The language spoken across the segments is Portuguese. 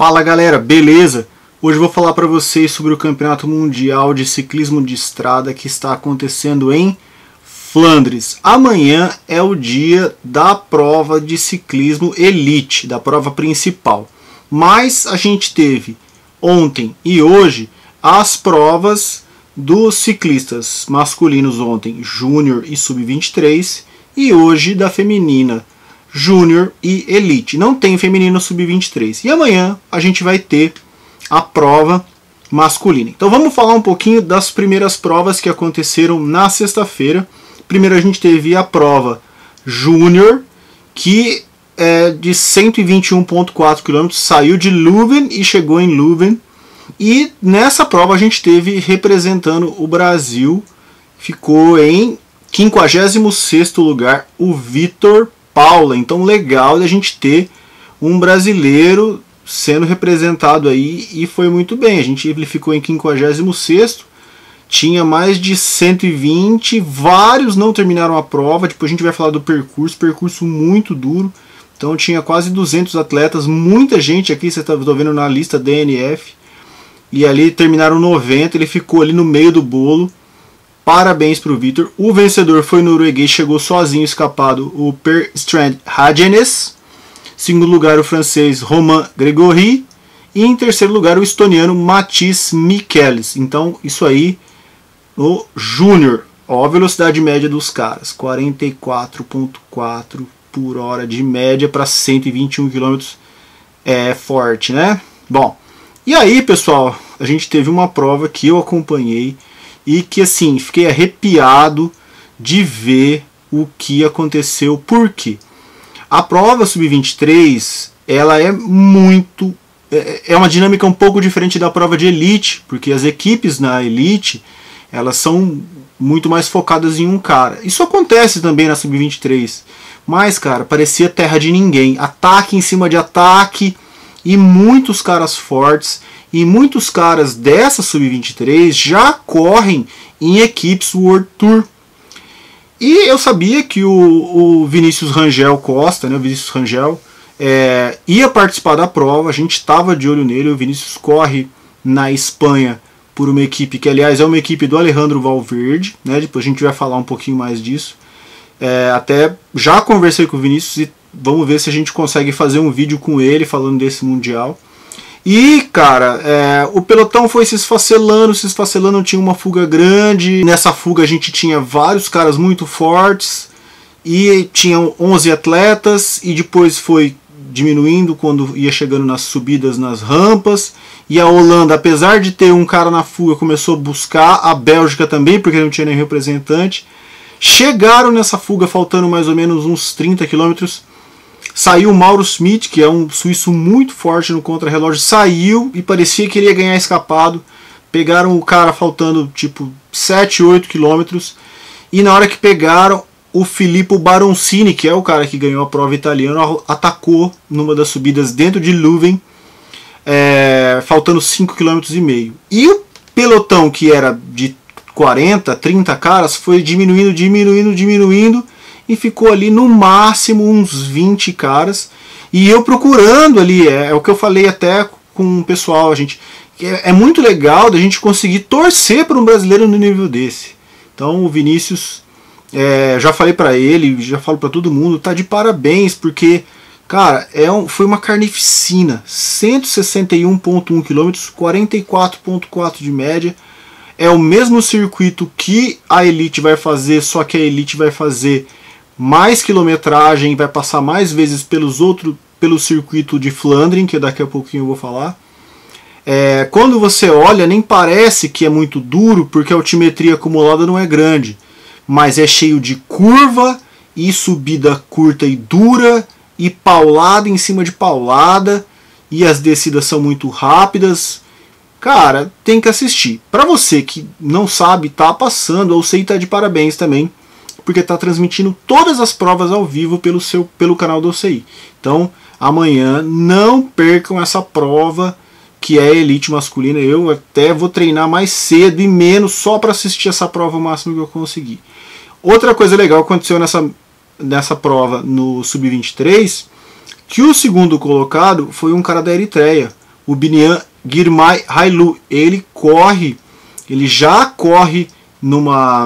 Fala galera, beleza? Hoje eu vou falar para vocês sobre o Campeonato Mundial de Ciclismo de Estrada que está acontecendo em Flandres. Amanhã é o dia da prova de ciclismo elite, da prova principal. Mas a gente teve ontem e hoje as provas dos ciclistas masculinos ontem, Júnior e Sub-23, e hoje da feminina, Júnior e Elite. Não tem feminino Sub-23. E amanhã a gente vai ter a prova masculina. Então vamos falar um pouquinho das primeiras provas que aconteceram na sexta-feira. Primeiro a gente teve a prova Júnior, que é de 121,4 km, saiu de Leuven e chegou em Leuven. E nessa prova a gente teve representando o Brasil, ficou em 56º lugar, o Vitor Paula. Então legal da gente ter um brasileiro sendo representado aí, e foi muito bem. Ele ficou em 56º, tinha mais de 120, vários não terminaram a prova. Depois a gente vai falar do percurso muito duro. Então tinha quase 200 atletas, muita gente aqui, você está vendo na lista DNF. E ali terminaram 90, ele ficou ali no meio do bolo. Parabéns para o Vitor. O vencedor foi o norueguês, chegou sozinho, escapado, o Per Strand Hagenes. Segundo lugar, o francês Romain Grégory. E em terceiro lugar, o estoniano Mathis Michelis. Então, isso aí, o Júnior. Ó a velocidade média dos caras, 44,4 por hora de média para 121 km. É forte, né? Bom, e aí, pessoal, a gente teve uma prova que eu acompanhei e que, assim, fiquei arrepiado de ver o que aconteceu. Por quê? A prova Sub-23, ela é muito... é uma dinâmica um pouco diferente da prova de Elite, porque as equipes na Elite, elas são muito mais focadas em um cara. Isso acontece também na Sub-23, mas, cara, parecia terra de ninguém. Ataque em cima de ataque, e muitos caras fortes, e muitos caras dessa Sub-23 já correm em equipes World Tour. E eu sabia que o Vinícius Rangel Costa, né, o Vinícius Rangel, ia participar da prova. A gente estava de olho nele. O Vinícius corre na Espanha por uma equipe que, aliás, é uma equipe do Alejandro Valverde, né, depois a gente vai falar um pouquinho mais disso. Até já conversei com o Vinícius e vamos ver se a gente consegue fazer um vídeo com ele falando desse Mundial. E, cara, o pelotão foi se esfacelando, tinha uma fuga grande. Nessa fuga a gente tinha vários caras muito fortes e tinham 11 atletas, e depois foi diminuindo quando ia chegando nas subidas, nas rampas. E a Holanda, apesar de ter um cara na fuga, começou a buscar, a Bélgica também, porque não tinha nem representante. Chegaram nessa fuga faltando mais ou menos uns 30 quilômetros. Saiu o Mauro Schmidt, que é um suíço muito forte no contrarrelógio, saiu e parecia que ele ia ganhar escapado. Pegaram o cara faltando tipo 7, 8 quilômetros, e na hora que pegaram, o Filippo Baroncini, que é o cara que ganhou a prova italiana, atacou numa das subidas dentro de Leuven, faltando 5,5 km. E o pelotão, que era de 40, 30 caras, foi diminuindo, e ficou ali no máximo uns 20 caras. E eu procurando ali, é o que eu falei até com o pessoal, é muito legal da gente conseguir torcer para um brasileiro no nível desse. Então o Vinícius, já falei para ele, já falo para todo mundo, tá de parabéns, porque, cara, foi uma carnificina. 161,1 km, 44,4 de média. É o mesmo circuito que a Elite vai fazer, só que a Elite vai fazer mais quilometragem, vai passar mais vezes pelo circuito de Flandres, que daqui a pouquinho eu vou falar. Quando você olha, nem parece que é muito duro, porque a altimetria acumulada não é grande, mas é cheio de curva e subida curta e dura, e paulada em cima de paulada, e as descidas são muito rápidas. Cara, tem que assistir. Para você que não sabe, tá passando, ou sei, tá de parabéns também, porque está transmitindo todas as provas ao vivo pelo canal do OCI. Então, amanhã não percam essa prova, que é Elite masculina. Eu até vou treinar mais cedo e menos só para assistir essa prova o máximo que eu conseguir. Outra coisa legal que aconteceu nessa prova no Sub-23, que o segundo colocado foi um cara da Eritreia, o Biniam Girmay Hailu. Ele já corre numa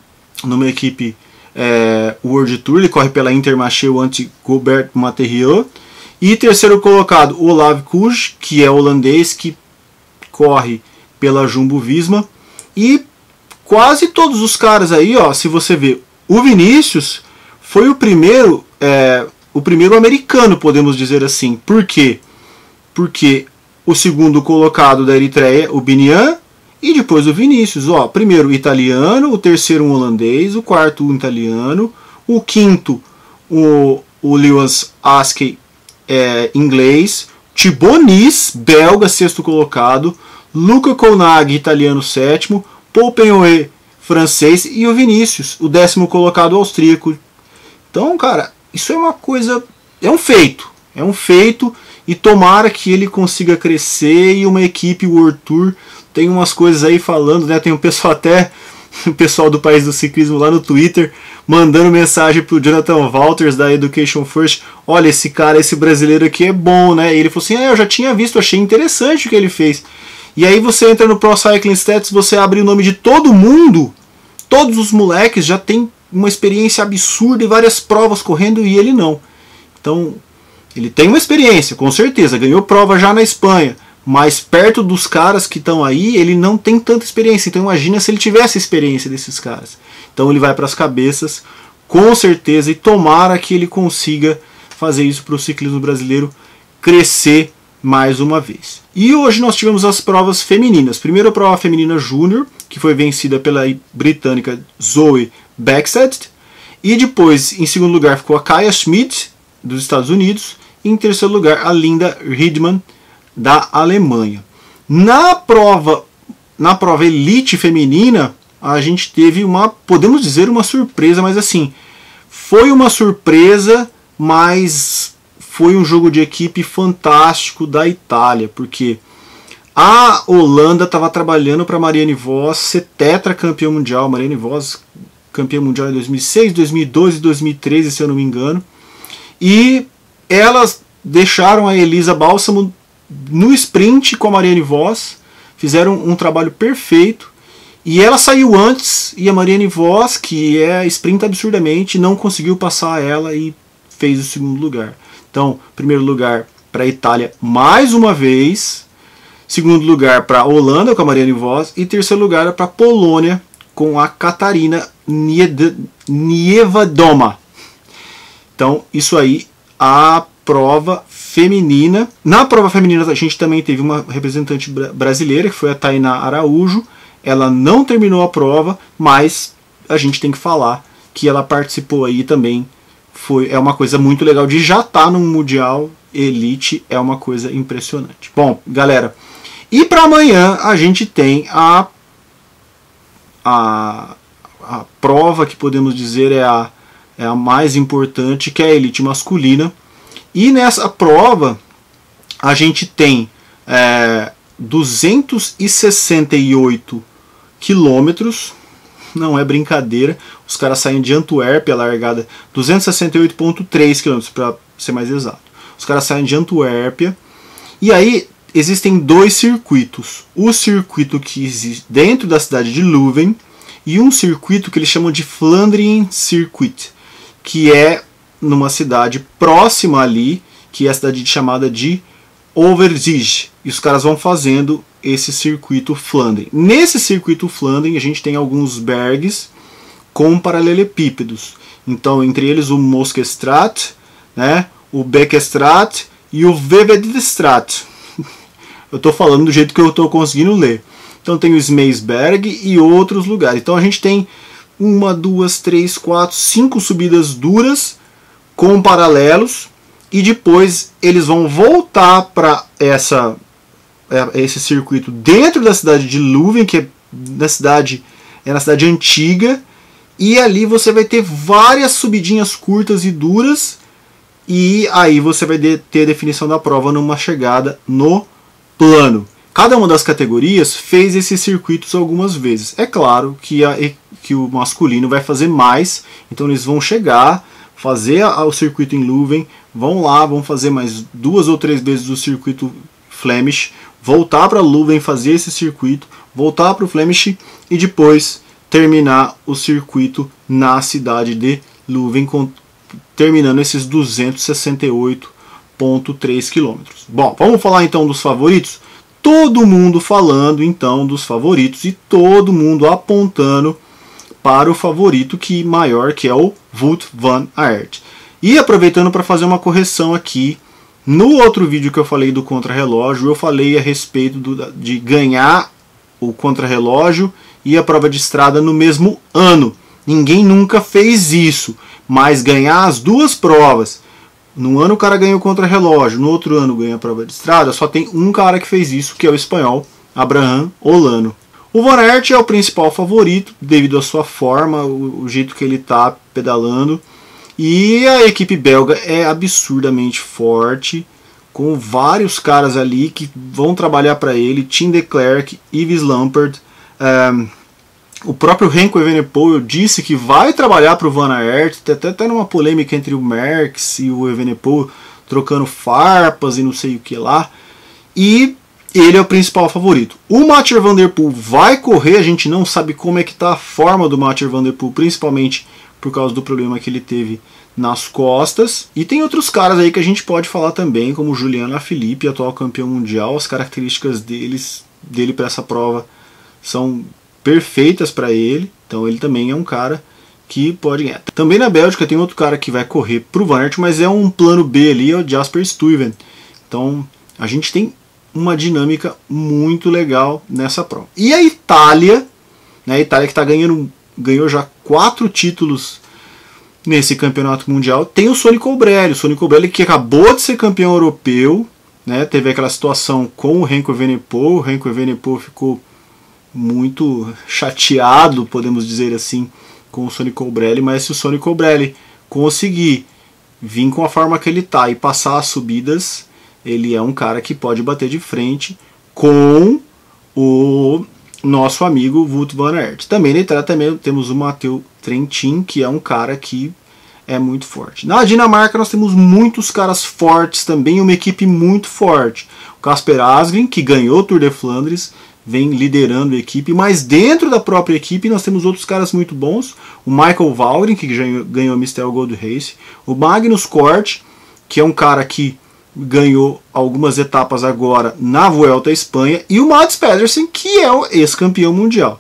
equipe World Tour, ele corre pela Intermarché Anti-Gobert Materiaux. E terceiro colocado, o Olav Kuj, que é holandês, que corre pela Jumbo-Visma. E quase todos os caras aí, ó, se você ver, o Vinícius foi o primeiro americano, podemos dizer assim. Por quê? Porque o segundo colocado da Eritreia, o Biniam, e depois o Vinícius. Ó, primeiro o italiano, o terceiro um holandês, o quarto um italiano, o quinto o Lewis Askey, inglês, Thibaut Nice, belga, sexto colocado, Luca Colnaghi, italiano, sétimo, Paul Penhoet, francês, e o Vinícius, o décimo colocado, austríaco. Então, cara, isso é uma coisa, é um feito, e tomara que ele consiga crescer, e uma equipe World Tour, tem umas coisas aí falando, né, tem um pessoal o pessoal do País do Ciclismo lá no Twitter, mandando mensagem pro Jonathan Walters da Education First, olha, esse brasileiro aqui é bom, né, e ele falou assim, eu já tinha visto, achei interessante o que ele fez. E aí você entra no Pro Cycling Stats, você abre o nome de todo mundo, todos os moleques já tem uma experiência absurda e várias provas correndo, e ele não. Então, ele tem uma experiência, com certeza, ganhou prova já na Espanha, mas perto dos caras que estão aí, ele não tem tanta experiência. Então imagina se ele tivesse a experiência desses caras. Então ele vai para as cabeças, com certeza, e tomara que ele consiga fazer isso para o ciclismo brasileiro crescer mais uma vez. E hoje nós tivemos as provas femininas. Primeiro a prova feminina júnior, que foi vencida pela britânica Zoe Bäckstedt. E depois, em segundo lugar, ficou a Kaya Schmidt, dos Estados Unidos. E em terceiro lugar, a Linda Riedman, da Alemanha. Na prova elite feminina, a gente teve podemos dizer uma surpresa, mas assim, foi uma surpresa, mas foi um jogo de equipe fantástico da Itália, porque a Holanda estava trabalhando para Marianne Vos ser tetracampeã mundial. Marianne Vos, campeã mundial em 2006, 2012 e 2013, se eu não me engano. E elas deixaram a Elisa Balsamo no sprint com a Marianne Vos, fizeram um trabalho perfeito, e ela saiu antes, e a Marianne Vos, que sprinta absurdamente, não conseguiu passar ela e fez o segundo lugar. Então, primeiro lugar para a Itália mais uma vez, segundo lugar para a Holanda com a Marianne Vos, e terceiro lugar para a Polônia com a Katarina Niewiadoma. Então, isso aí, a prova feminina. Na prova feminina a gente também teve uma representante brasileira, que foi a Tainá Araújo. Ela não terminou a prova, mas a gente tem que falar que ela participou aí também. É uma coisa muito legal de já estar no Mundial Elite, é uma coisa impressionante. Bom, galera, e para amanhã a gente tem a prova que podemos dizer é a mais importante, que é a Elite masculina. E nessa prova a gente tem 268 quilômetros, não é brincadeira. Os caras saem de Antuérpia, a largada 268,3 quilômetros para ser mais exato. Os caras saem de Antuérpia, e aí existem dois circuitos. O circuito que existe dentro da cidade de Leuven e um circuito que eles chamam de Flandrien Circuit, que é numa cidade próxima ali, que é a cidade chamada de Overzijde. E os caras vão fazendo esse circuito Flandrien. Nesse circuito Flandrien a gente tem alguns bergs com paralelepípedos. Então, entre eles o Moskestraat, né, o Beekstraat e o Vevedstraat. Eu estou falando do jeito que eu estou conseguindo ler. Então tem o Smeisberg e outros lugares. Então a gente tem 1, 2, 3, 4, 5 subidas duras com paralelos, e depois eles vão voltar para esse circuito dentro da cidade de Leuven, que é na cidade antiga, e ali você vai ter várias subidinhas curtas e duras, e aí você vai ter a definição da prova numa chegada no plano. Cada uma das categorias fez esses circuitos algumas vezes. É claro que o masculino vai fazer mais, então eles vão chegar, fazer o circuito em Leuven, vão lá, vão fazer mais 2 ou 3 vezes o circuito Flemish, voltar para Leuven, fazer esse circuito, voltar para o Flemish e depois terminar o circuito na cidade de Leuven, terminando esses 268,3 km. Bom, vamos falar então dos favoritos? Todo mundo falando então dos favoritos e todo mundo apontando para o favorito maior, que é o Wout van Aert. E aproveitando para fazer uma correção aqui, no outro vídeo que eu falei do contrarrelógio, eu falei a respeito de ganhar o contrarrelógio e a prova de estrada no mesmo ano. Ninguém nunca fez isso, mas ganhar as duas provas, num ano o cara ganha o contrarrelógio, no outro ano ganha a prova de estrada, só tem um cara que fez isso, que é o espanhol Abraham Olano. O Van Aert é o principal favorito, devido à sua forma, o jeito que ele está pedalando. E a equipe belga é absurdamente forte, com vários caras ali que vão trabalhar para ele, Tim de Klerk, Yves Lampaert, o próprio Remco Evenepoel disse que vai trabalhar para o Van Aert, até numa polêmica entre o Merckx e o Evenepoel, trocando farpas e não sei o que lá, e ele é o principal favorito. O Mathieu Van Der Poel vai correr, a gente não sabe como é que está a forma do Mathieu Van Der Poel, principalmente por causa do problema que ele teve nas costas. E tem outros caras aí que a gente pode falar também, como o Julian Alaphilippe, atual campeão mundial. As características dele para essa prova são perfeitas para ele, então ele também é um cara que pode ganhar. Também na Bélgica tem outro cara que vai correr para o Van Aert, mas é um plano B ali, é o Jasper Stuyven. Então a gente tem uma dinâmica muito legal nessa prova. E a Itália, né, a Itália que ganhou já 4 títulos nesse campeonato mundial, tem o Sonny Colbrelli. O Sonny Colbrelli que acabou de ser campeão europeu, né, teve aquela situação com o Remco Evenepoel. O Remco Evenepoel ficou muito chateado, podemos dizer assim, com o Sonny Colbrelli, mas se o Sonny Colbrelli conseguir vir com a forma que ele está e passar as subidas, ele é um cara que pode bater de frente com o nosso amigo Wout van Aert. Também na Itália também temos o Matteo Trentin, que é um cara que é muito forte. Na Dinamarca nós temos muitos caras fortes também, uma equipe muito forte. O Casper Asgreen, que ganhou o Tour de Flandres, vem liderando a equipe, mas dentro da própria equipe nós temos outros caras muito bons. O Michael Valgren, que ganhou a Mistel Gold Race. O Magnus Cort, que é um cara que ganhou algumas etapas agora na Vuelta à Espanha. E o Mads Pedersen, que é o ex-campeão mundial.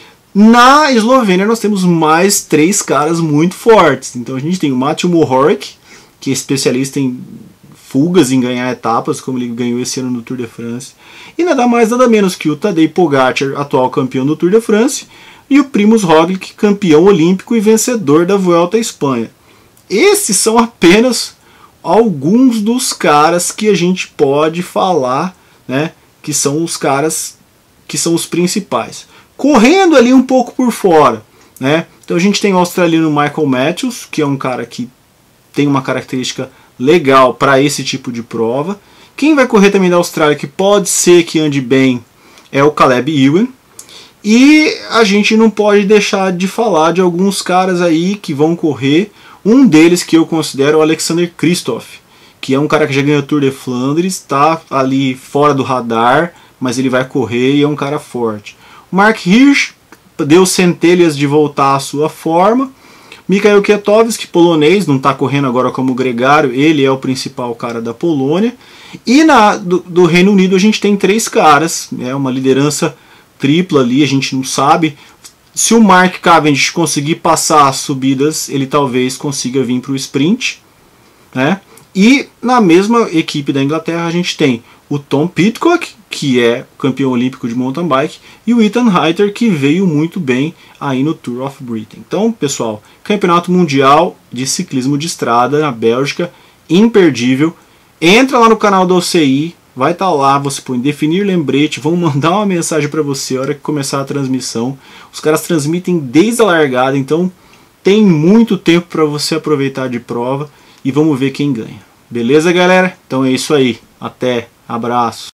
Na Eslovênia nós temos mais 3 caras muito fortes. Então a gente tem o Matej Mohoric, que é especialista em fugas, em ganhar etapas, como ele ganhou esse ano no Tour de France. E nada mais nada menos que o Tadej Pogacar, atual campeão do Tour de France, e o Primož Roglic, campeão olímpico e vencedor da Vuelta à Espanha. Esses são apenas alguns dos caras que a gente pode falar, né, que são os caras que são os principais. Correndo ali um pouco por fora, né? Então a gente tem o australiano Michael Matthews, que é um cara que tem uma característica legal para esse tipo de prova. Quem vai correr também da Austrália, que pode ser que ande bem, é o Caleb Ewan. E a gente não pode deixar de falar de alguns caras aí que vão correr. Um deles que eu considero o Alexander Kristoff, que é um cara que já ganhou o Tour de Flandres, está ali fora do radar, mas ele vai correr e é um cara forte. O Mark Hirschi deu centelhas de voltar à sua forma. Mikhail Kwiatkowski, polonês, não está correndo agora como gregário, ele é o principal cara da Polônia. E do Reino Unido a gente tem 3 caras, é uma liderança tripla ali, a gente não sabe. Se o Mark Cavendish conseguir passar as subidas, ele talvez consiga vir para o sprint, né? E na mesma equipe da Inglaterra a gente tem o Tom Pidcock, que é campeão olímpico de mountain bike, e o Ethan Hayter, que veio muito bem aí no Tour of Britain. Então, pessoal, Campeonato Mundial de Ciclismo de Estrada na Bélgica, imperdível. Entra lá no canal da OCI, vai estar lá, você põe definir lembrete, vão mandar uma mensagem para você a hora que começar a transmissão. Os caras transmitem desde a largada, então tem muito tempo para você aproveitar de prova e vamos ver quem ganha. Beleza, galera? Então é isso aí. Até. Abraço.